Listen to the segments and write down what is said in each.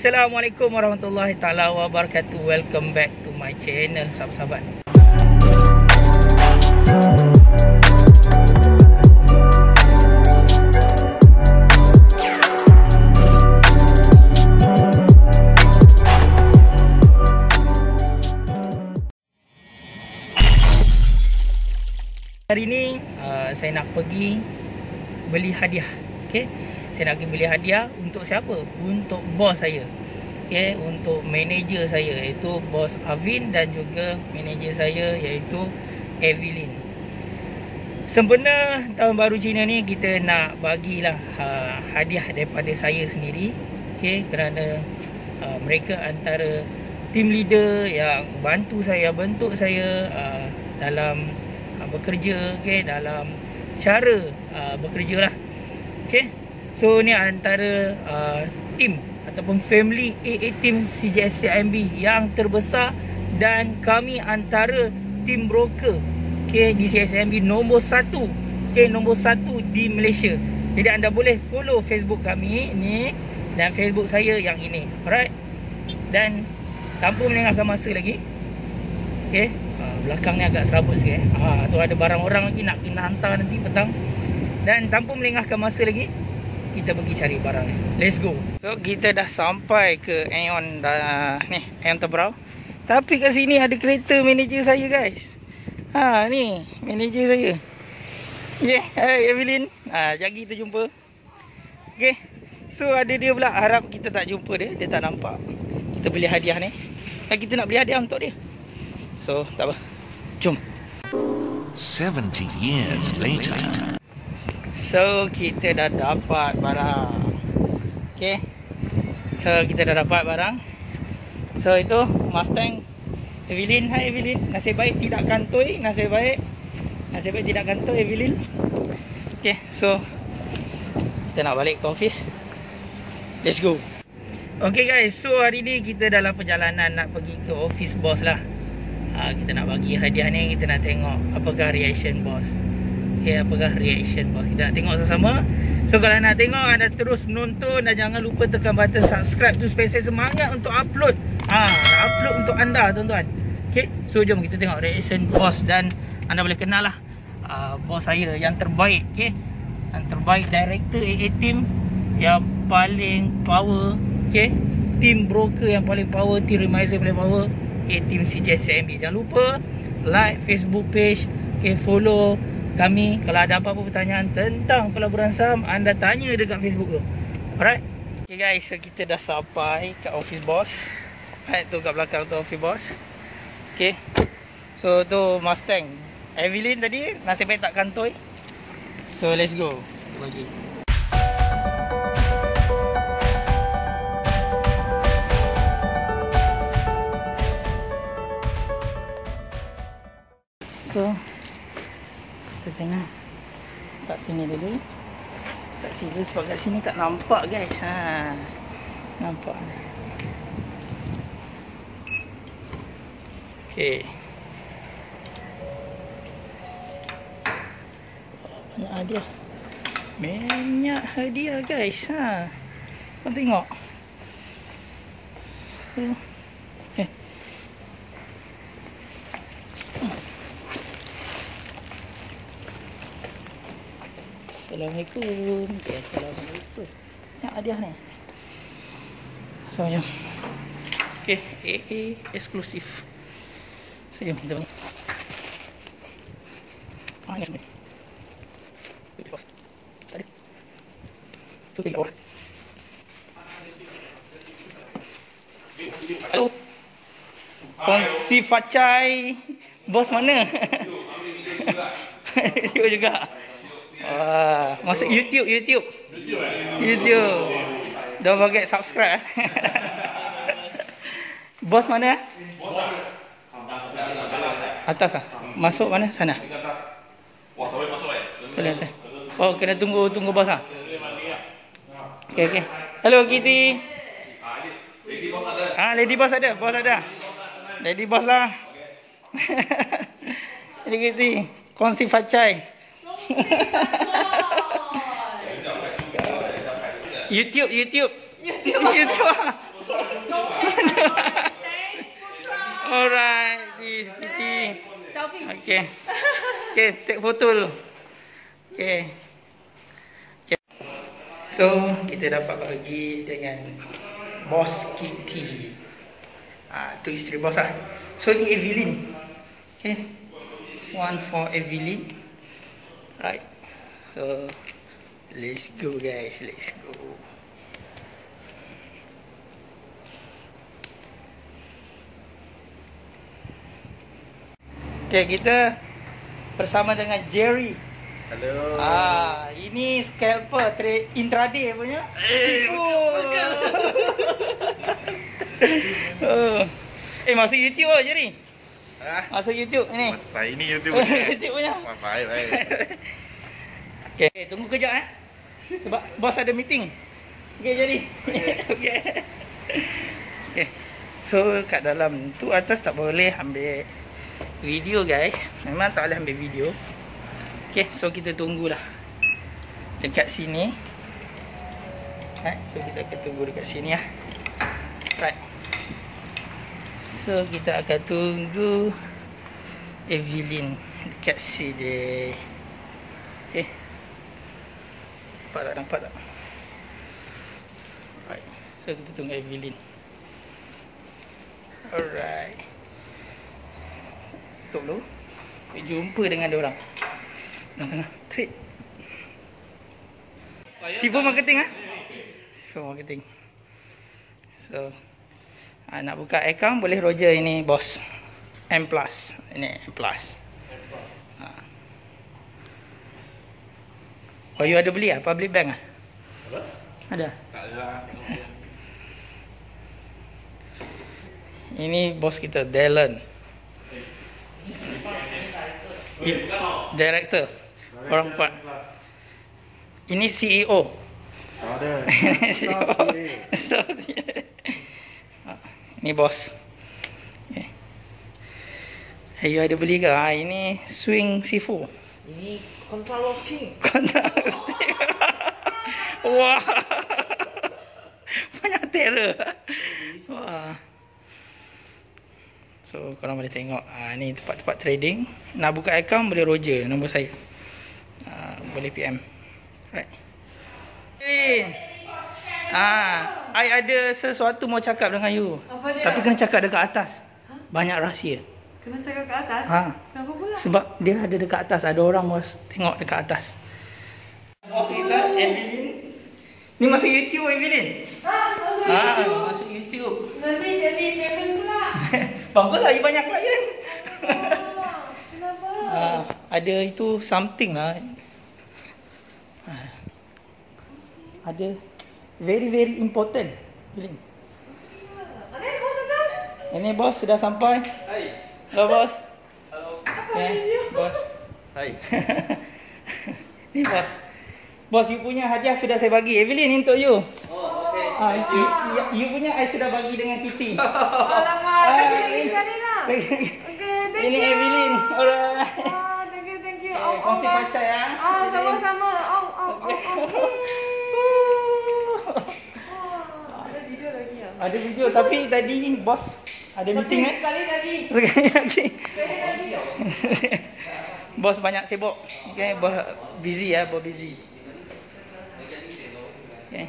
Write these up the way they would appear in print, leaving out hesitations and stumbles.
Assalamualaikum warahmatullahi taala wabarakatuh. Welcome back to my channel, sahabat-sahabat. Hari ni saya nak pergi beli hadiah. Okey. Saya nak pergi beli hadiah untuk siapa? Untuk bos saya. Okey, untuk manager saya iaitu bos Avin dan juga manager saya iaitu Evelyn. Sempena tahun baru Cina ni kita nak bagilah hadiah daripada saya sendiri. Okey, kerana mereka antara team leader yang bantu saya, bentuk saya dalam bekerja, okey, dalam cara bekerja lah. Okey. So ni antara team ataupun family AA team CJS CIMB yang terbesar dan kami antara team broker, okey, di CIMB nombor 1. Okey, nombor 1 di Malaysia. Jadi anda boleh follow Facebook kami ni dan Facebook saya yang ini. Alright. Dan tanpa melengahkan masa lagi, okey, belakang ni agak serabut sikit. Tu ada barang orang lagi nak kena hantar nanti petang. Dan tanpa melengahkan masa lagi, kita pergi cari barang ni. Let's go. So kita dah sampai ke Aeon ni, Aeon Tebrau. Tapi kat sini ada kereta manager saya, guys. Ni manager saya. Yeah, hai Evelyn. Jap kita jumpa. Okay. So ada dia pula, harap kita tak jumpa dia. Dia tak nampak. Kita beli hadiah ni. Dan kita nak beli hadiah untuk dia. So tak apa. Jom. 70 years later. So kita dah dapat barang. Okay. So kita dah dapat barang. So itu Mustang Evelyn. Hai Evelyn. Nasib baik tidak kantoi. Nasib baik tidak kantoi Evelyn. Okay. So kita nak balik ke office. Let's go. Okay guys. So hari ni kita dalam perjalanan nak pergi ke office bos lah. Kita nak bagi hadiah ni. Kita nak tengok apakah reaction bos. Okay, apakah reaction bos. Kita nak tengok sama-sama. So kalau nak tengok, anda terus menonton. Dan jangan lupa tekan button subscribe tu supaya saya semangat untuk upload. Upload untuk anda tuan-tuan. Okay, so jom kita tengok reaction bos. Dan anda boleh kenal lah bos saya yang terbaik. Okay, yang terbaik, director AA team yang paling power. Okay, team broker yang paling power, team remiser paling power, team CJS CIMB. Jangan lupa like Facebook page. Okay, follow kami. Kalau ada apa-apa pertanyaan tentang pelaburan saham, anda tanya dekat Facebook tu. Alright. Okay guys, so kita dah sampai kat office boss. Alright, tu kat belakang tu office boss. Okay. So tu Mustang Evelyn tadi, nasib baik tak kantoi. So let's go. Bagi. So saya tengah kat sini dulu. Kat sini dulu sebab kat sini tak nampak guys. Nampak. Okay. Banyak hadiah. Banyak hadiah guys. Kau tengok. Assalamualaikum. Okay, assalamualaikum. Banyak hadiah ni. So jom. Okay, AA eksklusif. So jom kita beli. Ni. Tadi. Tu tiga orang. Halo. Kongsi Facai. Bos mana? Video juga. Masuk YouTube. Don't forget subscribe. Bos mana? Atas ah. Masuk mana? Sana. Oh, kena tunggu bos ah. Okay. Hello Kitty. Lady boss ada. Lady boss lah. Lady Kitty. Kongsi Facai. YouTube. Okay. Okay, take foto dulu. Okay. So, kita dapat bagi dengan Bos Kitty. Tu isteri bos lah. So, ni Evelyn. Okay. This one for Evelyn. Right. So, let's go guys. Let's go. Okay, kita bersama dengan Jerry. Hello. Ini scalper intraday punya. Masuk YouTube je ni. Masuk YouTube ni. Masa ini YouTube punya. YouTube punya. Baik, baik. Okay, tunggu kejap sebab bos ada meeting. Okay, jadi. Okay. Okay. So kat dalam tu atas tak boleh ambil video guys. Memang tak boleh ambil video. Okay, so kita tunggulah dekat sini. So kita akan tunggu dekat sini lah. Right. So kita akan tunggu Evelyn dekat sini. Okay. Nampak tak? Right. So kita tunggu Evelyn. Alright. Tutup dulu. Jumpa dengan diorang. Tengah trade. Sifu marketing Sifu marketing. So nak buka account boleh Roger, ini bos M+. Ini M+. Oh, you ada beli public bank Apa? Ada? Tak ada. Ini bos kita Dylan. Director. Orang empat. Ini CEO. Ada. CEO. Ini bos. Okay. Hey, you ada beli ke? Ini swing Sifu. Ini Contra King. Wah. Banyak terror. Wah. So korang boleh tengok ni tempat-tempat trading. Nak buka account boleh Roger, nombor saya. Boleh PM. Right. I ada sesuatu mau cakap dengan you. Apa dia? Tapi kena cakap dekat atas. Banyak rahsia. Kena cakap kat atas? Kenapa pula? Sebab dia ada dekat atas. Ada orang mau tengok dekat atas. Bos kita Evelyn. Ni masuk YouTube Evelyn. Masuk YouTube. Nanti jadi payment pula. Bagus lah, banyak klien. Kenapa? Ada itu something lah. Ada very very important. Evelyn. Ini bos sudah sampai. Hai. Halo bos. Halo. Bos. Hai. Ni bos. Bos, you punya hadiah sudah saya bagi. Evelyn, ni untuk you. Oh, okey. You punya I sudah bagi dengan Titi. Alamak, kasih lagi sekali lah. Okay, thank Ini you. Evelyn. Alright. Thank you. Kongsi pacai ya. Sama-sama. Ada video lagi ya? Ada video tapi tadi bos ada meeting Sekali lagi. Sekali lagi. Bos banyak sibuk. Okay, bos busy ya, bos busy. Okay.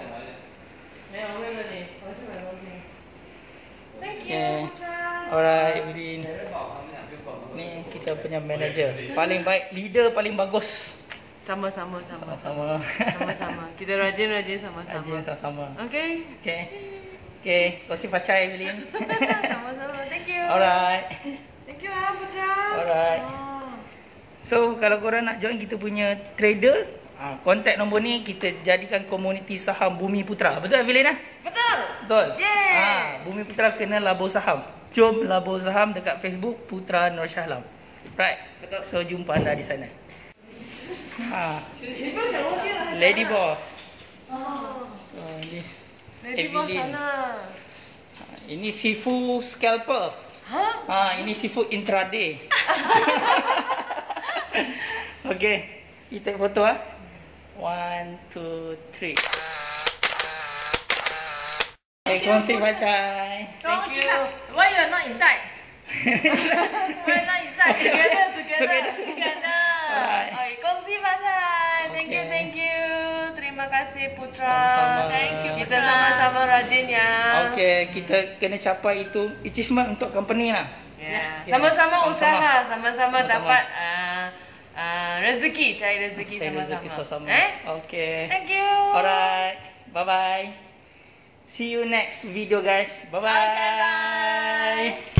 Thank you. Okay. Alright, Evelyn. Ni kita punya manager. Paling baik, leader paling bagus. Sama-sama. Sama-sama. Kita rajin sama-sama. Rajin sama-sama. Okay. Okay, kongsi pacai Evelyn. Sama-sama. Thank you. Alright. Thank you Putra. Alright. So kalau korang nak join kita punya trader, kontak nombor ni, kita jadikan komuniti saham Bumi Putra. Betul Evelyn Betul. Yeay. Bumi Putra kena labur saham. Jom labur saham dekat Facebook Putra Nur Shahlam. Right. Betul. So jumpa anda di sana. Lady Boss. This Lady Boss Evelyn. sana. Ini Sifu scalper. Ini Sifu intraday. Okay, kita take foto 1, 2, 3. Okay, kongsi pacai. Thank you. Why you are not inside? We're not inside. Together. Alright. Okay, kongsi pasal. Thank you. Terima kasih Putra. Sama-sama. Thank you. Kita sama-sama rajin ya. Okay, kita kena capai itu achievement untuk company lah. Ya. Ya, Sama-sama sama-sama. usaha, sama-sama Sama-sama. dapat rezeki, cari rezeki Cari sama-sama. rezeki sama-sama. Okay. Thank you. Alright. Bye-bye. See you next video guys. Bye-bye. Okay, bye.